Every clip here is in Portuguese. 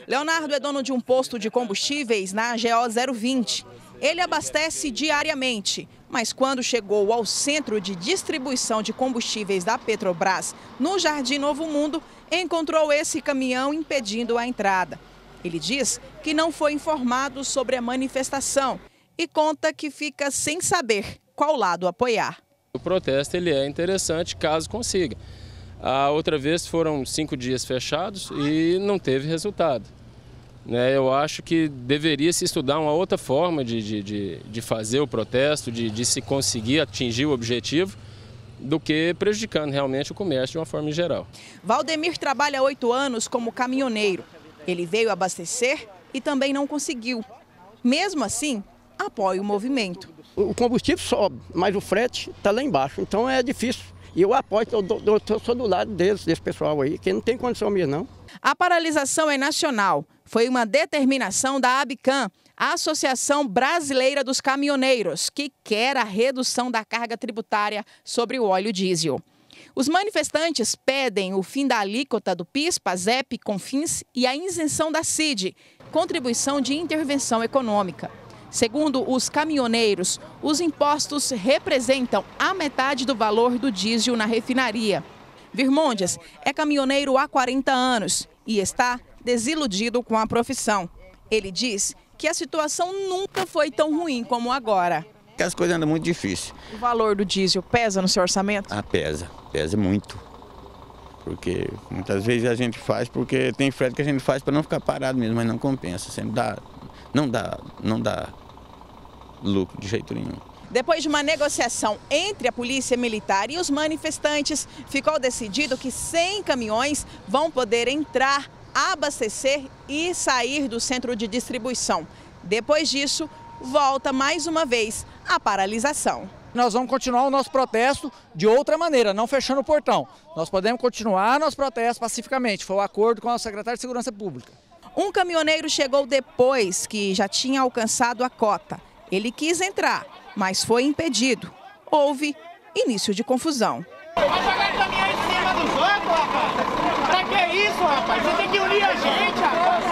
Leonardo é dono de um posto de combustíveis na GO 020. Ele abastece diariamente, mas quando chegou ao centro de distribuição de combustíveis da Petrobras, no Jardim Novo Mundo, encontrou esse caminhão impedindo a entrada. Ele diz que não foi informado sobre a manifestação e conta que fica sem saber qual lado apoiar. O protesto ele é interessante caso consiga. A outra vez foram 5 dias fechados e não teve resultado. Eu acho que deveria se estudar uma outra forma de fazer o protesto, de se conseguir atingir o objetivo, do que prejudicando realmente o comércio de uma forma geral. Valdemir trabalha há 8 anos como caminhoneiro. Ele veio abastecer e também não conseguiu. Mesmo assim, apoia o movimento. O combustível sobe, mas o frete está lá embaixo, então é difícil. E eu apoio, eu sou do lado desse pessoal aí, que não tem condição mesmo não. A paralisação é nacional. Foi uma determinação da ABICAM, a Associação Brasileira dos Caminhoneiros, que quer a redução da carga tributária sobre o óleo diesel. Os manifestantes pedem o fim da alíquota do PIS, PASEP, CONFINS e a isenção da CID, contribuição de intervenção econômica. Segundo os caminhoneiros, os impostos representam a metade do valor do diesel na refinaria. Virmondias é caminhoneiro há 40 anos e está desiludido com a profissão. Ele diz que a situação nunca foi tão ruim como agora. As coisas andam muito difíceis. O valor do diesel pesa no seu orçamento? Pesa muito. Porque muitas vezes a gente faz, porque tem frete que a gente faz para não ficar parado mesmo, mas não compensa, sempre não dá lucro de jeito nenhum. Depois de uma negociação entre a Polícia Militar e os manifestantes, ficou decidido que 100 caminhões vão poder entrar, abastecer e sair do centro de distribuição. Depois disso, volta mais uma vez a paralisação. Nós vamos continuar o nosso protesto de outra maneira, não fechando o portão. Nós podemos continuar nosso protesto pacificamente, foi o acordo com o secretário de Segurança Pública. Um caminhoneiro chegou depois que já tinha alcançado a cota. Ele quis entrar, mas foi impedido. Houve início de confusão. Vai jogar caminhão em cima dos outros, rapaz? Pra que isso, rapaz? Você tem que unir a gente, rapaz.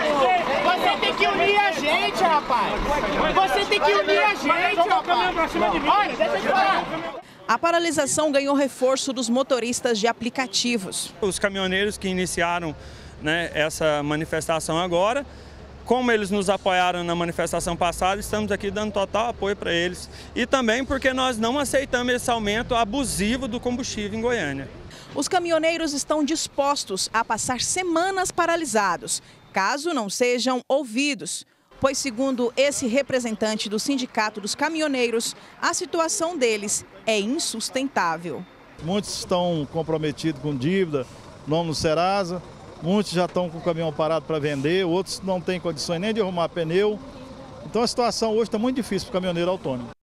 Você tem que unir a gente, rapaz. Você tem que unir a gente, rapaz. Olha, deixa eu te falar. A paralisação ganhou reforço dos motoristas de aplicativos. Os caminhoneiros que iniciaram, essa manifestação agora, como eles nos apoiaram na manifestação passada, estamos aqui dando total apoio para eles. E também porque nós não aceitamos esse aumento abusivo do combustível em Goiânia. Os caminhoneiros estão dispostos a passar semanas paralisados, caso não sejam ouvidos. Pois, segundo esse representante do Sindicato dos Caminhoneiros, a situação deles é insustentável. Muitos estão comprometidos com dívida, nome no Serasa. Muitos já estão com o caminhão parado para vender, outros não têm condições nem de arrumar pneu. Então a situação hoje está muito difícil para o caminhoneiro autônomo.